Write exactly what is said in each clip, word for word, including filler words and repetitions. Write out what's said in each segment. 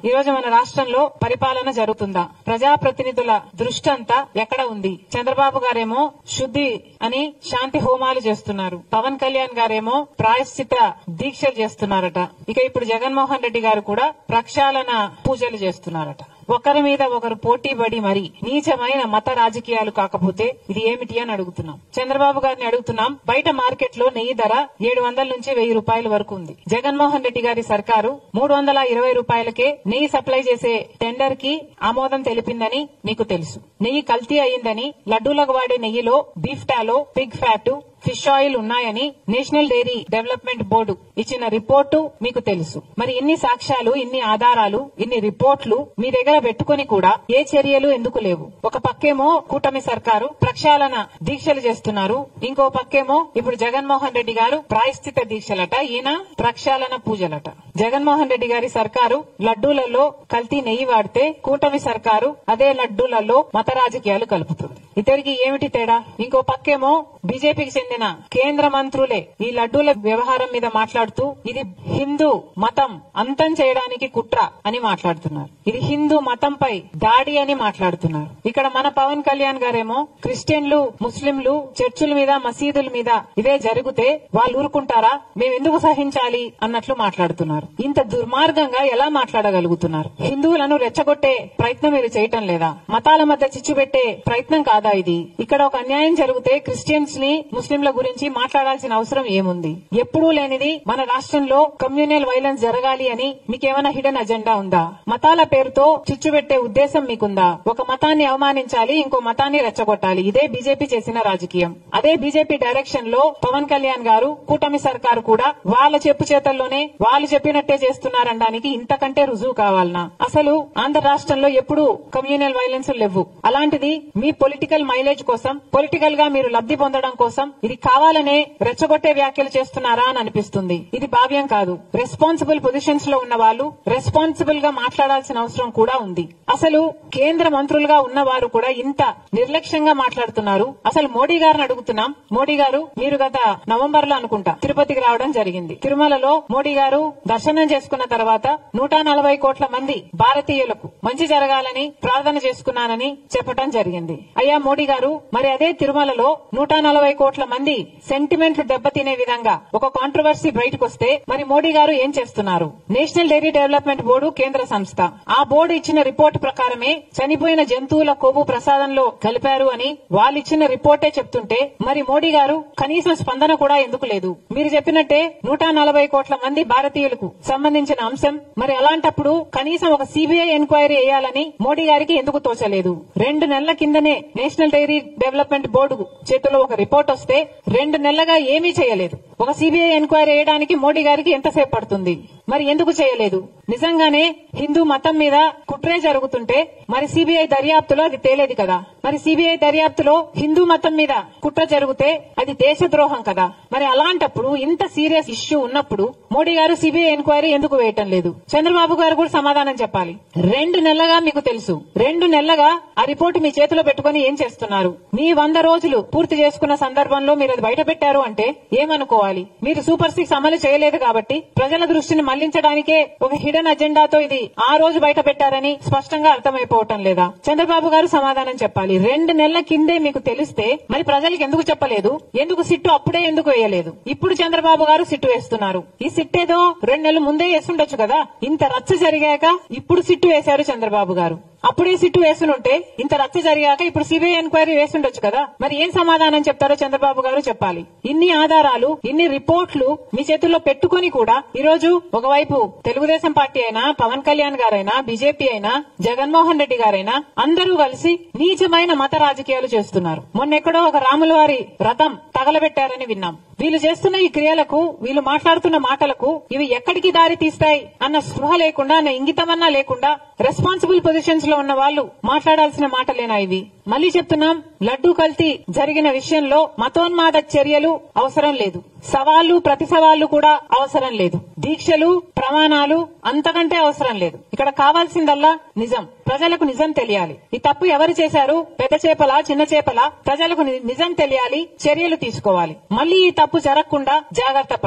ఈ రోజు మన రాష్ట్రంలో పరిపాలన జరుగుతుందా? ప్రజాప్రతినిధుల దృష్టి అంతా ఎక్కడ ఉంది? చంద్రబాబు గారేమో శుద్ధి అని శాంతి హోమాలు చేస్తున్నారు. పవన్ కళ్యాణ్ గారేమో ప్రాయశ్చిత దీక్షలు చేస్తున్నారట. ఇక ఇప్పుడు జగన్మోహన్ రెడ్డి గారు కూడా ప్రక్షాళన పూజలు చేస్తున్నారట. ఒకరి మీద ఒకరు పోటీ పడి మరి నీచమైన మత రాజకీయాలు కాకపోతే ఇది ఏమిటి అని అడుగుతున్నాం. చంద్రబాబు గారిని అడుగుతున్నాం. బయట మార్కెట్ లో నెయ్యి ధర ఏడు వందల నుంచి వెయ్యి రూపాయల వరకు ఉంది. జగన్మోహన్ రెడ్డి గారి సర్కారు మూడు వందల ఇరవై రూపాయలకే నెయ్యి సప్లై చేసే టెండర్ కి ఆమోదం తెలిపిందని మీకు తెలుసు. నెయ్యి కల్తీ అయిందని, లడ్డూలకు వాడే నెయ్యిలో beef tallow, pig fat, fish oil ఉన్నాయని నేషనల్ డైరీ డెవలప్మెంట్ బోర్డు ఇచ్చిన రిపోర్టు మీకు తెలుసు. మరి ఇన్ని సాక్ష్యాలు, ఇన్ని ఆధారాలు, ఇన్ని రిపోర్ట్లు మీ దగ్గర పెట్టుకుని కూడా ఏ చర్యలు ఎందుకు లేవు? ఒక పక్కేమో కూటమి సర్కారు ప్రక్షాళన దీక్షలు చేస్తున్నారు, ఇంకో పక్కేమో ఇప్పుడు జగన్మోహన్ రెడ్డి గారు ప్రాయశ్చిత దీక్షలట, ఈయన ప్రక్షాళన పూజలట. జగన్మోహన్ రెడ్డి గారి సర్కారు లడ్డూలలో కల్తీ నెయ్యి వాడితే కూటమి సర్కారు అదే లడ్డూలలో మత రాజకీయాలు కలుపుతుంది. ఇద్దరికి ఏమిటి తేడా? ఇంకో పక్కేమో బీజేపీకి చెందిన కేంద్ర మంత్రులే ఈ లడ్డూల వ్యవహారం మీద మాట్లాడుతూ ఇది హిందూ మతం అంతం చేయడానికి కుట్ర అని మాట్లాడుతున్నారు. ఇది హిందూ మతంపై దాడి అని మాట్లాడుతున్నారు. ఇక్కడ మన పవన్ కళ్యాణ్ గారేమో క్రిస్టియన్లు, ముస్లింలు చర్చిల మీద, మసీదుల మీద ఇదే జరిగితే వాళ్ళు ఊరుకుంటారా, మేమెందుకు సహించాలి అన్నట్లు మాట్లాడుతున్నారు. ఇంత దుర్మార్గంగా ఎలా మాట్లాడగలుగుతున్నారు? హిందువులను రెచ్చగొట్టే ప్రయత్నం మీరు చేయటం లేదా? మతాల మధ్య చిచ్చు పెట్టే ప్రయత్నం కాదా ఇది? ఇక్కడ ఒక అన్యాయం జరిగితే క్రిస్టియన్స్ ని, ముస్లింల గురించి మాట్లాడాల్సిన అవసరం ఏముంది? ఎప్పుడూ లేనిది మన రాష్ట్రంలో కమ్యూనల్ వైలెన్స్ జరగాలి అని మీకేమైనా హిడెన్ అజెండా ఉందా? మతాల పేరుతో చిచ్చు పెట్టే ఉద్దేశం మీకుందా? ఒక మతాన్ని అవమానించాలి, ఇంకో మతాన్ని రెచ్చగొట్టాలి. ఇదే బీజేపీ చేసిన రాజకీయం. అదే బీజేపీ డైరెక్షన్ లో పవన్ కళ్యాణ్ గారు, కూటమి సర్కారు కూడా వాళ్ళ చెప్పు చేతల్లోనే వాళ్ళు చెప్పినట్టే చేస్తున్నారనడానికి ఇంతకంటే రుజువు కావాలనా? అసలు ఆంధ్ర రాష్ట్రంలో ఎప్పుడు కమ్యూనల్ వైలెన్స్ లేవు. అలాంటిది మీ పొలిటికల్ మైలేజ్ కోసం, పొలిటికల్ గా మీరు లబ్ధి పొందడం కోసం ఇది కావాలనే రెచ్చగొట్టే వ్యాఖ్యలు చేస్తున్నారా అని అనిపిస్తుంది. ఇది భావ్యం కాదు. రెస్పాన్సిబుల్ పొజిషన్స్ లో ఉన్న వాళ్ళు రెస్పాన్సిబుల్ గా మాట్లాడాల్సిన అవసరం కూడా ఉంది. అసలు కేంద్ర మంత్రులుగా ఉన్న వారు కూడా ఇంత నిర్లక్ష్యంగా మాట్లాడుతున్నారు. అసలు మోడీ గారిని అడుగుతున్నాం. మోడీ గారు, మీరు గత నవంబర్ లో అనుకుంటా తిరుపతికి రావడం జరిగింది. తిరుమలలో మోడీ గారు దర్శనం చేసుకున్న తర్వాత నూట నలభై కోట్ల మంది భారతీయులకు మంచి జరగాలని ప్రార్థన చేసుకున్నానని చెప్పడం జరిగింది. అయ్యా మోడీ గారు, మరి అదే తిరుమలలో నూట నలభై కోట్ల మంది సెంటిమెంట్లు దెబ్బతినే విధంగా ఒక కాంట్రవర్సీ బయటకు వస్తే మరి మోడీ గారు ఏం చేస్తున్నారు? నేషనల్ డైరీ డెవలప్మెంట్ బోర్డు కేంద్ర సంస్థ. ఆ బోర్డు ఇచ్చిన రిపోర్టు ప్రకారమే చనిపోయిన జంతువుల కొవ్వు ప్రసాదంలో కలిపారు అని వాళ్ళు ఇచ్చిన రిపోర్టే చెప్తుంటే మరి మోడీ గారు కనీసం స్పందన కూడా ఎందుకు లేదు? మీరు చెప్పినట్టే నూట నలభై కోట్ల మంది భారతీయులకు సంబంధించిన అంశం. మరి అలాంటప్పుడు కనీసం ఒక సీబీఐ ఎంక్వైరీ వేయాలని మోడీ గారికి ఎందుకు తోచలేదు? రెండు నెలల కిందనే నేషనల్ డైరీ డెవలప్మెంట్ బోర్డు చేతిలో ఒక రిపోర్ట్ వస్తే రెండు నెలలుగా ఏమీ చేయలేదు. ఒక సీబీఐ ఎంక్వైరీ వేయడానికి మోడీ గారికి ఎంతసేపు పడుతుంది? మరి ఎందుకు చేయలేదు? నిజంగానే హిందూ మతం మీద కుట్రే జరుగుతుంటే మరి సీబీఐ దర్యాప్తులో అది తేలేది కదా? మరి సీబీఐ దర్యాప్తులో హిందూ మతం మీద కుట్ర జరిగితే అది దేశద్రోహం కదా? మరి అలాంటప్పుడు ఇంత సీరియస్ ఇష్యూ ఉన్నప్పుడు మోడీ గారు సీబీఐ ఎంక్వైరీ ఎందుకు వేయటం లేదు? చంద్రబాబు గారు కూడా సమాధానం చెప్పాలి. రెండు నెలలుగా మీకు తెలుసు, రెండు నెలలుగా ఆ రిపోర్టు మీ చేతిలో పెట్టుకుని ఏం చేస్తున్నారు? మీ వంద రోజులు పూర్తి చేసుకున్న సందర్భంలో మీరు అది బయట పెట్టారు అంటే ఏమనుకోవాలి? మీరు సూపర్ సిక్స్ అమలు చేయలేదు కాబట్టి ప్రజల దృష్టిని మళ్లించడానికే ఒక హిడెన్ అజెండాతో ఇది ఆ రోజు బయట పెట్టారని స్పష్టంగా అర్థమైపోవటం లేదా? చంద్రబాబు గారు సమాధానం చెప్పాలి. రెండు నెలల కిందే మీకు తెలిస్తే మరి ప్రజలకు ఎందుకు చెప్పలేదు? ఎందుకు సిట్టు అప్పుడే ఎందుకు వేయలేదు? ఇప్పుడు చంద్రబాబు గారు సిట్టు వేస్తున్నారు. ఈ సిట్ ఏదో రెండు నెలల ముందే వేస్తుండొచ్చు కదా? ఇంత రచ్చ జరిగాక ఇప్పుడు సిట్టు వేశారు చంద్రబాబు గారు. అప్పుడే సిట్టు వేస్తుంటే ఇంత రచ్చ జరిగాక ఇప్పుడు సిబిఐ ఎంక్వైరీ వేస్తుండొచ్చు కదా? మరి ఏం సమాధానం చెప్తారో చంద్రబాబు గారు చెప్పాలి. ఇన్ని ఆధారాలు, ఇన్ని రిపోర్ట్లు మీ చేతుల్లో పెట్టుకుని కూడా ఈ రోజు ఒకవైపు తెలుగుదేశం పార్టీ అయినా, పవన్ కళ్యాణ్ గారైనా, బీజేపీ అయినా, జగన్మోహన్ రెడ్డి గారైనా అందరూ కలిసి నీచమైన మత రాజకీయాలు చేస్తున్నారు. మొన్నెక్కడో ఒక రాముల వారి రథం తగలబెట్టారని విన్నాం. వీళ్ళు చేస్తున్న ఈ క్రియలకు, వీళ్ళు మాట్లాడుతున్న మాటలకు ఇవి ఎక్కడికి దారి తీస్తాయి అన్న స్పృహ లేకుండా, అన్న ఇంగితమన్నా లేకుండా రెస్పాన్సిబుల్ పొజిషన్స్ లో ఉన్న వాళ్ళు మాట్లాడాల్సిన మాటలేనా ఇవి? మళ్లీ చెప్తున్నాం, లడ్డూ కల్తీ జరిగిన విషయంలో మతోన్మాద చర్యలు అవసరం లేదు. సవాళ్లు, ప్రతి సవాళ్లు కూడా అవసరం లేదు. దీక్షలు, ప్రమాణాలు అంతకంటే అవసరం లేదు. ఇక్కడ కావాల్సిందల్లా నిజం. ప్రజలకు నిజం తెలియాలి. ఈ తప్పు ఎవరు చేశారు, పెద్ద చేపలా చిన్న చేపలా, ప్రజలకు నిజం తెలియాలి, చర్యలు తీసుకోవాలి. మళ్లీ ఈ తప్పు జరగకుండా జాగ్రత్త పడాలి.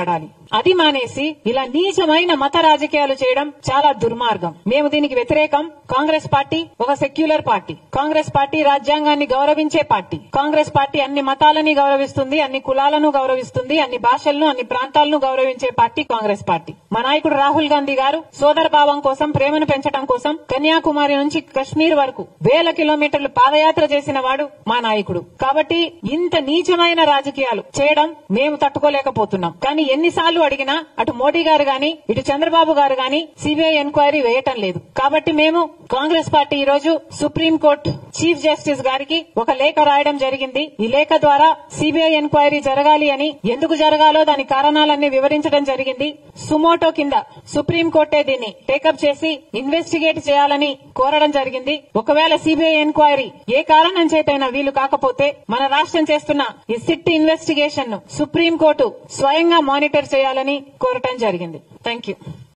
అది మానేసి ఇలా నీచమైన మత రాజకీయాలు చేయడం చాలా దుర్మార్గం. మేము దీనికి వ్యతిరేకం. కాంగ్రెస్ పార్టీ ఒక సెక్యులర్ పార్టీ. కాంగ్రెస్ పార్టీ రాజ్యాంగాన్ని గౌరవించే పార్టీ. కాంగ్రెస్ పార్టీ అన్ని మతాలని గౌరవిస్తుంది, అన్ని కులాలను గౌరవిస్తుంది, అన్ని భాషలను అన్ని ప్రాంతాలను గౌరవించే పార్టీ కాంగ్రెస్ పార్టీ. మా నాయకుడు రాహుల్ గాంధీ గారు సోదర భావం కోసం, ప్రేమను పెంచడం కోసం కన్యాకుమారి నుంచి కశ్మీర్ వరకు వేల కిలోమీటర్లు పాదయాత్ర చేసిన వాడు మా నాయకుడు. కాబట్టి ఇంత నీచమైన రాజకీయాలు చేయడం మేము తట్టుకోలేకపోతున్నాం. కానీ ఎన్నిసార్లు అడిగినా అటు మోడీ గారు గాని ఇటు చంద్రబాబు గారు గాని సిబిఐ ఎంక్వైరీ వేయటం లేదు. కాబట్టి మేము కాంగ్రెస్ పార్టీ ఈ రోజు సుప్రీంకోర్టు చీఫ్ జస్టిస్ గారికి ఒక లేఖ రాయడం జరిగింది. ఈ లేఖ ద్వారా సిబిఐ ఎంక్వైరీ జరగాలి అని, ఎందుకు జరగాలో దాని కారణాలన్నీ వివరించడం జరిగింది. సుమోటో కింద సుప్రీంకోర్టే దీన్ని టేకప్ చేసి ఇన్వెస్టిగేట్ చేయాలని కోరడం జరిగింది. ఒకవేళ సిబిఐ ఎంక్వైరీ ఏ కారణం చేతైనా వీలు కాకపోతే మన రాష్ట్రం చేస్తున్న ఈ సిట్ ఇన్వెస్టిగేషన్ ను సుప్రీంకోర్టు స్వయంగా మానిటర్ చేయాలని కోరటం జరిగింది. Thank you.